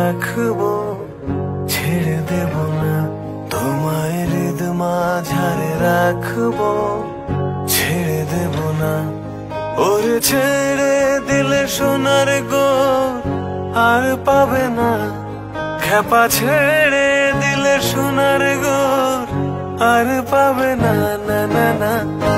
রাখবো, ছেড়ে দেব না। তোমায় হৃদ মাঝারে রাখবো, ছেড়ে দেব না। ওরে ছেড়ে দিলে সোনার গোর আর পাবে না, খেপা ছেড়ে দিলে সোনার গোর আর পাবে না, না না না।